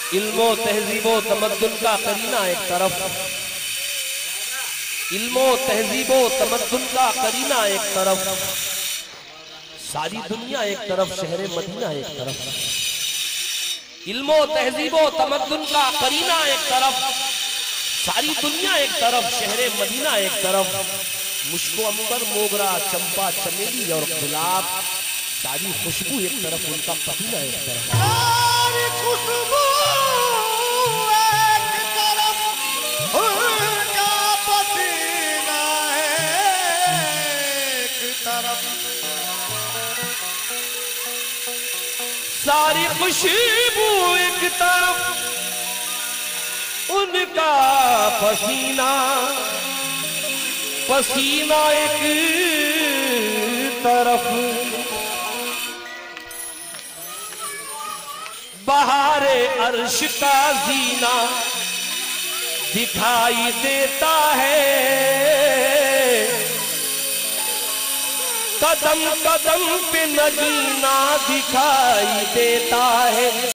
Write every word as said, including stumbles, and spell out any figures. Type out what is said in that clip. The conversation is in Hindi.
इल्मो तहजीबो तमद्दुन का करीना एक तरफ, इल्मो तहजीबो तमद्दुन का करीना एक तरफ, सारी दुनिया एक तरफ, शहर मदीना एक तरफ। इल्मो तहजीबो तमद्दुन का करीना एक तरफ, सारी दुनिया एक तरफ, शहर मदीना एक तरफ। मुश्को अंबर मोगरा चंपा चमेली और गुलाब, सारी खुशबू एक तरफ, उनका पसीना एक तरफ। सारी खुशबू एक तरफ, उनका पसीना एक तरफ। सारी खुशबू एक तरफ, उनका पसीना पसीना एक तरफ। बहारे अर्श का जीना दिखाई देता है, कदम कदम पे नगीना दिखाई देता है।